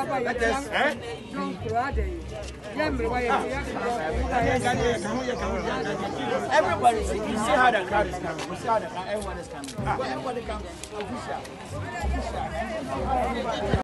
Everybody, see how the crowd is coming. We see how the crowd, everyone is coming. Everybody comes official.